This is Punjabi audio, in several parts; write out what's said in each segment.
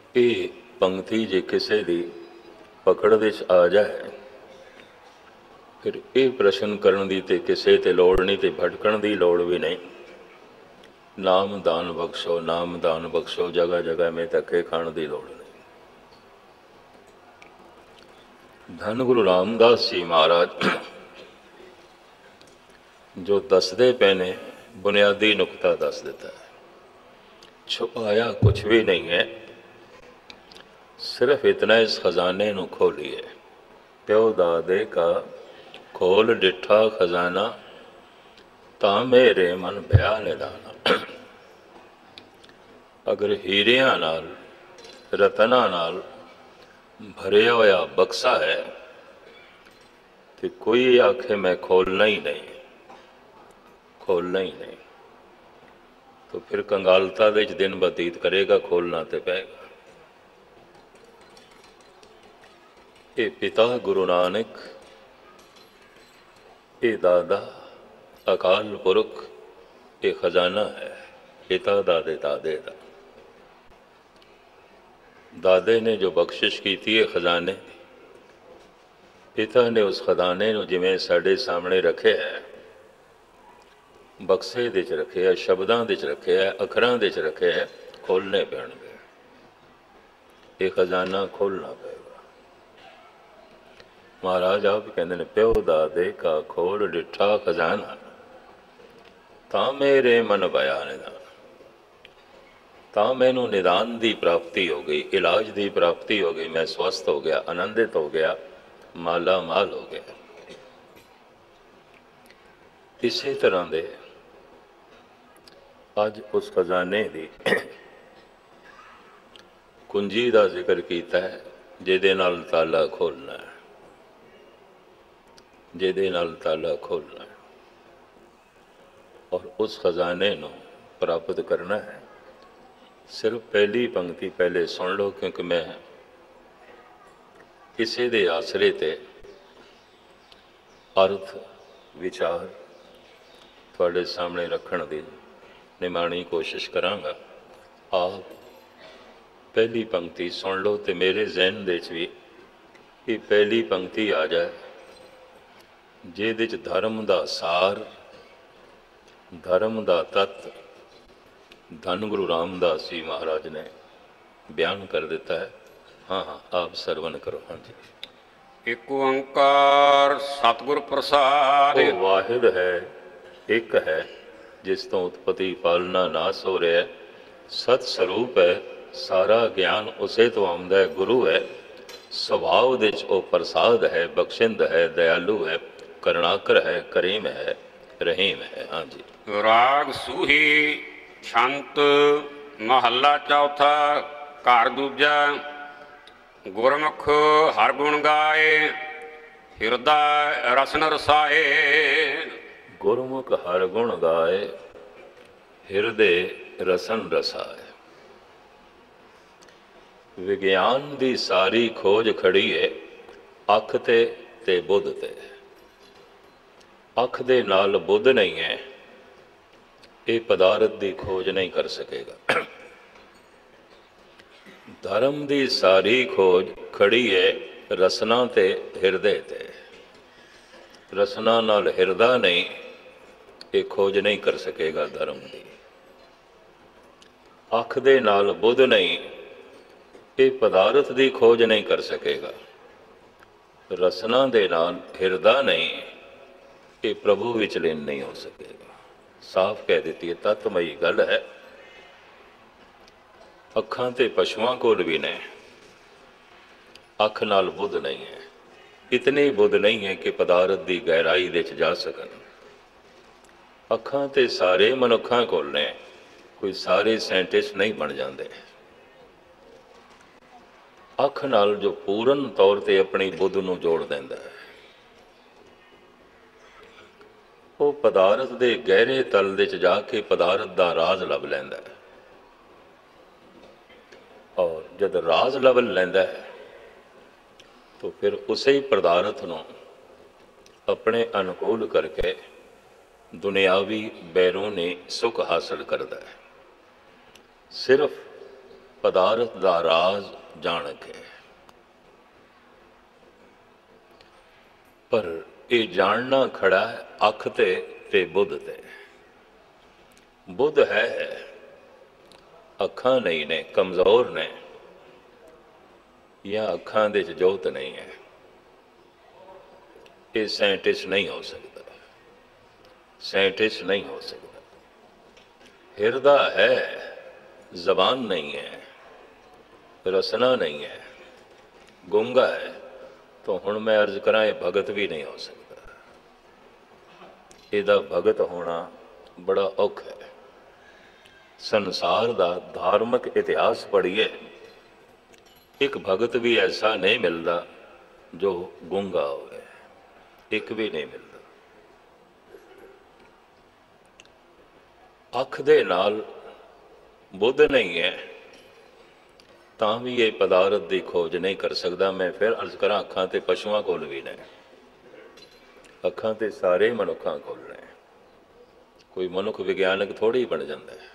ਇਹ ਪੰਕਤੀ ਜੇ ਕਿਸੇ ਦੀ ਪਕੜ ਵਿੱਚ ਆ ਜਾਏ, ਫਿਰ ਇਹ ਪ੍ਰਸ਼ਨ ਕਰਨ ਦੀ ਤੇ ਕਿਸੇ ਤੇ ਲੋੜ ਨਹੀਂ, ਤੇ ਭਟਕਣ ਦੀ ਲੋੜ ਵੀ ਨਹੀਂ। ਨਾਮ ਦਾਨ ਬਖਸ਼ੋ, ਨਾਮ ਦਾਨ ਬਖਸ਼ੋ, ਜਗ੍ਹਾ ਜਗ੍ਹਾ ਮੈਂ ਧੱਕੇ ਖਾਣ ਦੀ ਲੋੜ ਨਹੀਂ। ਧੰਨ ਗੁਰੂ ਰਾਮਦਾਸ ਜੀ ਮਹਾਰਾਜ ਜੋ ਦੱਸਦੇ ਪਏ ਨੇ, ਬੁਨਿਆਦੀ ਨੁਕਤਾ ਦੱਸ ਦਿੱਤਾ ਹੈ। ਛੁਪਾਇਆ ਕੁਛ ਵੀ ਨਹੀਂ ਹੈ, ਸਿਰਫ ਇਤਨਾ ਇਸ ਖਜ਼ਾਨੇ ਨੂੰ ਖੋਲੀਏ। ਪਿਓ ਦਾਦੇ ਕਾ ਖੋਲ ਡਿੱਠਾ ਖਜ਼ਾਨਾ, ਤਾਂ ਮੇਰੇ ਮਨ ਭਇਆ ਨਿਦਾਨਾ। ਅਗਰ ਹੀਰਿਆਂ ਨਾਲ, ਰਤਨਾਂ ਨਾਲ ਭਰਿਆ ਹੋਇਆ ਬਕਸਾ ਹੈ, ਤੇ ਕੋਈ ਆਖੇ ਮੈਂ ਖੋਲਣਾ ਹੀ ਨਹੀਂ, ਖੋਲਣਾ ਹੀ ਨਹੀਂ, ਤਾਂ ਫਿਰ ਕੰਗਾਲਤਾ ਦੇ ਵਿੱਚ ਦਿਨ ਬਤੀਤ ਕਰੇਗਾ, ਖੋਲਣਾ ਤੇ ਪਏਗਾ। ਇਹ ਪਿਤਾ ਗੁਰੂ ਨਾਨਕ, ਇਹ ਦਾਦਾ ਅਕਾਲ ਪੁਰਖ, ਇਹ ਖਜ਼ਾਨਾ ਹੈ ਪਿਤਾ ਦਾਦੇ ਦਾਦੇ ਦਾ। ਦਾਦੇ ਨੇ ਜੋ ਬਖਸ਼ਿਸ਼ ਕੀਤੀ ਹੈ ਖਜ਼ਾਨੇ ਦੀ, ਪਿਤਾ ਨੇ ਉਸ ਖਜ਼ਾਨੇ ਨੂੰ ਜਿਵੇਂ ਸਾਡੇ ਸਾਹਮਣੇ ਰੱਖਿਆ ਹੈ, ਬਕਸੇ ਦੇ 'ਚ ਰੱਖਿਆ, ਸ਼ਬਦਾਂ ਦੇ 'ਚ ਰੱਖਿਆ, ਅੱਖਰਾਂ ਦੇ 'ਚ ਰੱਖਿਆ, ਖੋਲ੍ਹਣੇ ਪੈਣਗੇ। ਇਹ ਖਜ਼ਾਨਾ ਖੋਲ੍ਹਣਾ ਪਏਗਾ। ਮਹਾਰਾਜ ਆਪ ਕਹਿੰਦੇ ਨੇ, ਪਿਓ ਦਾਦੇ ਕਾ ਖੋਲ ਡਿੱਠਾ ਖਜ਼ਾਨਾ, ਤਾਂ ਮੇਰੇ ਮਨ ਭਇਆ ਨਿਦਾਨ। ਤਾਂ ਮੈਨੂੰ ਨਿਦਾਨ ਦੀ ਪ੍ਰਾਪਤੀ ਹੋ ਗਈ, ਇਲਾਜ ਦੀ ਪ੍ਰਾਪਤੀ ਹੋ ਗਈ, ਮੈਂ ਸਵਸਥ ਹੋ ਗਿਆ, ਆਨੰਦਿਤ ਹੋ ਗਿਆ, ਮਾਲਾ ਮਾਲ ਹੋ ਗਿਆ। ਇਸੇ ਤਰ੍ਹਾਂ ਦੇ ਅੱਜ ਉਸ ਖਜ਼ਾਨੇ ਦੀ ਕੁੰਜੀ ਦਾ ਜ਼ਿਕਰ ਕੀਤਾ ਹੈ, ਜਿਹਦੇ ਨਾਲ ਤਾਲਾ ਖੋਲ੍ਹਣਾ ਹੈ, ਜਿਹਦੇ ਨਾਲ ਤਾਲਾ ਖੋਲ੍ਹਣਾ ਹੈ, ਔਰ ਉਸ ਖਜ਼ਾਨੇ ਨੂੰ ਪ੍ਰਾਪਤ ਕਰਨਾ ਹੈ। ਸਿਰਫ ਪਹਿਲੀ ਪੰਕਤੀ ਪਹਿਲੇ ਸੁਣ ਲਓ, ਕਿਉਂਕਿ ਮੈਂ ਕਿਸੇ ਦੇ ਆਸਰੇ ਤੇ ਅਰਥ ਵਿਚਾਰ ਤੁਹਾਡੇ ਸਾਹਮਣੇ ਰੱਖਣ ਦੀ ਨਿਮਾਣੀ ਕੋਸ਼ਿਸ਼ ਕਰਾਂਗਾ। ਆਪ ਪਹਿਲੀ ਪੰਕਤੀ ਸੁਣ ਲਓ, ਤੇ ਮੇਰੇ ਜ਼ਿਹਨ ਦੇ 'ਚ ਵੀ ਇਹ ਪਹਿਲੀ ਪੰਕਤੀ ਆ ਜਾਏ, ਜਿਹਦੇ 'ਚ ਧਰਮ ਦਾ ਸਾਰ, ਧਰਮ ਦਾ ਤੱਤ ਧੰਨ ਗੁਰੂ ਰਾਮਦਾਸ ਜੀ ਮਹਾਰਾਜ ਨੇ ਬਿਆਨ ਕਰ ਦਿੱਤਾ ਹੈ। ਹਾਂ ਹਾਂ, ਆਪ ਸਰਵਨ ਕਰੋ। ਹਾਂਜੀ। ਇੱਕ ਓੰਕਾਰ ਸਤਿਗੁਰ ਪ੍ਰਸਾਦ। ਉਹ ਵਾਹਿਦ ਹੈ, ਇੱਕ ਹੈ, ਜਿਸ ਤੋਂ ਉਤਪਤੀ ਪਾਲਣਾ ਨਾਸ ਹੋ ਰਿਹਾ। ਸਤ ਸਰੂਪ ਹੈ, ਸਾਰਾ ਗਿਆਨ ਉਸੇ ਤੋਂ ਆਉਂਦਾ ਹੈ, ਗੁਰੂ ਹੈ। ਸੁਭਾਅ ਦੇ 'ਚ ਉਹ ਪ੍ਰਸਾਦ ਹੈ, ਬਖਸ਼ਿੰਦ ਹੈ, ਦਇਆਲੂ ਹੈ, ਕਰੁਣਾਕਰ ਹੈ, ਕਰੀਮ ਹੈ, ਰਹੀਮ ਹੈ। ਹਾਂਜੀ। ਰਾਗ ਸੂਹੀ ਛੰਤ ਮਹੱਲਾ ਚੌਥਾ ਘਰ ਦੂਜਾ। ਗੁਰਮੁਖ ਹਰ ਗੁਣ ਗਾਏ, ਹਿਰਦਾ ਰਸਨ ਰਸਾਏ। ਗੁਰਮੁਖ ਹਰ ਗੁਣ ਗਾਏ, ਹਿਰਦੇ ਰਸਨ ਰਸਾਏ। ਵਿਗਿਆਨ ਦੀ ਸਾਰੀ ਖੋਜ ਖੜੀ ਹੈ ਅੱਖ ਤੇ ਬੁੱਧ ਤੇ। ਅੱਖ ਦੇ ਨਾਲ ਬੁੱਧ ਨਹੀਂ ਹੈ, ਇਹ ਪਦਾਰਥ ਦੀ ਖੋਜ ਨਹੀਂ ਕਰ ਸਕੇਗਾ। ਧਰਮ ਦੀ ਸਾਰੀ ਖੋਜ ਖੜੀ ਹੈ ਰਸਨਾ ਤੇ ਹਿਰਦੇ ਤੇ। ਰਸਨਾ ਨਾਲ ਹਿਰਦਾ ਨਹੀਂ, ਇਹ ਖੋਜ ਨਹੀਂ ਕਰ ਸਕੇਗਾ ਧਰਮ ਦੀ। ਅੱਖ ਦੇ ਨਾਲ ਬੁੱਧ ਨਹੀਂ, ਇਹ ਪਦਾਰਥ ਦੀ ਖੋਜ ਨਹੀਂ ਕਰ ਸਕੇਗਾ। ਰਸਨਾ ਦੇ ਨਾਲ ਹਿਰਦਾ ਨਹੀਂ, ਇਹ ਪ੍ਰਭੂ ਵਿੱਚ ਲੀਨ ਨਹੀਂ ਹੋ ਸਕੇਗਾ। ਸਾਫ਼ ਕਹਿ ਦਿੱਤੀ ਹੈ, ਤਤਮਈ ਗੱਲ ਹੈ। ਅੱਖਾਂ ਤੇ ਪਸ਼ੂਆਂ ਕੋਲ ਵੀ ਨੇ, ਅੱਖ ਨਾਲ ਬੁੱਧ ਨਹੀਂ ਹੈ। ਇਤਨੀ ਬੁੱਧ ਨਹੀਂ ਹੈ ਕਿ ਪਦਾਰਥ ਦੀ ਗਹਿਰਾਈ ਦੇ 'ਚ ਜਾ ਸਕਣ। ਅੱਖਾਂ ਤੇ ਸਾਰੇ ਮਨੁੱਖਾਂ ਕੋਲ ਨੇ, ਕੋਈ ਸਾਰੇ ਸਾਇੰਟਿਸਟ ਨਹੀਂ ਬਣ ਜਾਂਦੇ। ਅੱਖ ਨਾਲ ਜੋ ਪੂਰਨ ਤੌਰ ਤੇ ਆਪਣੀ ਬੁੱਧ ਨੂੰ ਜੋੜ ਦਿੰਦਾ ਹੈ, ਉਹ ਪਦਾਰਥ ਦੇ ਗਹਿਰੇ ਤਲ ਦੇ 'ਚ ਜਾ ਕੇ ਪਦਾਰਥ ਦਾ ਰਾਜ਼ ਲੱਭ ਲੈਂਦਾ ਹੈ। ਔਰ ਜਦ ਰਾਜ਼ ਲੱਭ ਲੈਂਦਾ ਹੈ, ਤਾਂ ਫਿਰ ਉਸੇ ਹੀ ਪਦਾਰਥ ਨੂੰ ਆਪਣੇ ਅਨੁਕੂਲ ਕਰਕੇ ਦੁਨਿਆਵੀ ਬੈਰੂਨੀ ਸੁੱਖ ਹਾਸਲ ਕਰਦਾ ਹੈ। ਸਿਰਫ ਪਦਾਰਥ ਦਾ ਰਾਜ਼ ਜਾਣ ਕੇ। ਪਰ ਇਹ ਜਾਣਨਾ ਖੜਾ ਹੈ ਅੱਖ ਤੇ ਬੁੱਧ ਤੇ। ਬੁੱਧ ਹੈ, ਅੱਖਾਂ ਨਹੀਂ ਨੇ, ਕਮਜ਼ੋਰ ਨੇ, ਜਾਂ ਅੱਖਾਂ ਦੇ 'ਚ ਜੋਤ ਨਹੀਂ ਹੈ। ਇਹ ਸਾਇੰਟਿਸਟ ਨਹੀਂ ਹੋ ਸਕਦਾ, ਸਾਇੰਟਿਸਟ ਨਹੀਂ ਹੋ ਸਕਦਾ। ਹਿਰਦਾ ਹੈ, ਜ਼ਬਾਨ ਨਹੀਂ ਹੈ, ਰਸਨਾ ਨਹੀਂ ਹੈ, ਗੂੰਗਾ ਹੈ। ਤਾਂ ਹੁਣ ਮੈਂ ਅਰਜ਼ ਕਰਾਂ, ਇਹ ਭਗਤ ਵੀ ਨਹੀਂ ਹੋ ਸਕਦਾ। ਇਹਦਾ ਭਗਤ ਹੋਣਾ ਬੜਾ ਔਖਾ ਹੈ। ਸੰਸਾਰ ਦਾ ਧਾਰਮਿਕ ਇਤਿਹਾਸ ਪੜ੍ਹੀਏ, ਇੱਕ ਭਗਤ ਵੀ ਐਸਾ ਨਹੀਂ ਮਿਲਦਾ ਜੋ ਗੂੰਗਾ ਹੋਵੇ, ਇੱਕ ਵੀ ਨਹੀਂ ਮਿਲਦਾ। ਅੱਖ ਦੇ ਨਾਲ ਬੁੱਧ ਨਹੀਂ ਹੈ ਤਾਂ ਵੀ ਇਹ ਪਦਾਰਥ ਦੀ ਖੋਜ ਨਹੀਂ ਕਰ ਸਕਦਾ। ਮੈਂ ਫਿਰ ਅਰਜ਼ ਕਰਾਂ, ਅੱਖਾਂ ਤੇ ਪਸ਼ੂਆਂ ਕੋਲ ਵੀ ਨੇ, ਅੱਖਾਂ ਤੇ ਸਾਰੇ ਮਨੁੱਖਾਂ ਕੋਲ ਨੇ। ਕੋਈ ਮਨੁੱਖ ਵਿਗਿਆਨਕ ਥੋੜ੍ਹੀ ਬਣ ਜਾਂਦਾ ਹੈ।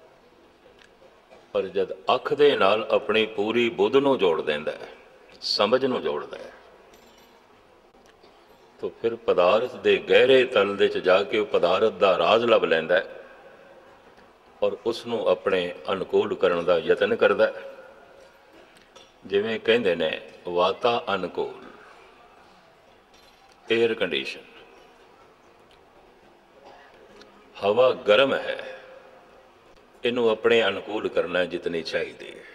ਪਰ ਜਦ ਅੱਖ ਦੇ ਨਾਲ ਆਪਣੀ ਪੂਰੀ ਬੁੱਧ ਨੂੰ ਜੋੜ ਦਿੰਦਾ ਹੈ, ਸਮਝ ਨੂੰ ਜੋੜਦਾ ਹੈ, ਤਾਂ ਫਿਰ ਪਦਾਰਥ ਦੇ ਗਹਿਰੇ ਤਲ ਦੇ 'ਚ ਜਾ ਕੇ ਉਹ ਪਦਾਰਥ ਦਾ ਰਾਜ਼ ਲੱਭ ਲੈਂਦਾ ਹੈ ਔਰ ਉਸ ਨੂੰ ਆਪਣੇ ਅਨੁਕੂਲ ਕਰਨ ਦਾ ਯਤਨ ਕਰਦਾ ਹੈ। ਜਿਵੇਂ ਕਹਿੰਦੇ ਨੇ ਵਾਤਾ ਅਨੁਕੂਲ, ਏਅਰ ਕੰਡੀਸ਼ਨ। ਹਵਾ ਗਰਮ ਹੈ, ਇਹਨੂੰ ਆਪਣੇ ਅਨੁਕੂਲ ਕਰਨਾ ਜਿਤਨੀ ਚਾਹੀਦੀ ਹੈ।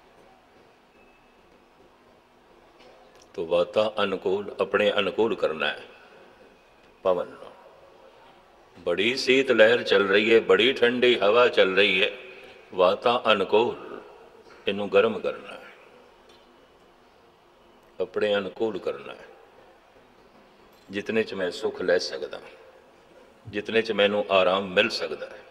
तो वाता अनुकूल, अपने अनुकूल करना है। पवन बड़ी शीत लहर चल रही है, बड़ी ठंडी हवा चल रही है, वाता अनुकूल, इनू गर्म करना है, अपने अनुकूल करना है। जितने च मैं सुख लै सकदा, जितने च मैनू आराम मिल सकता है,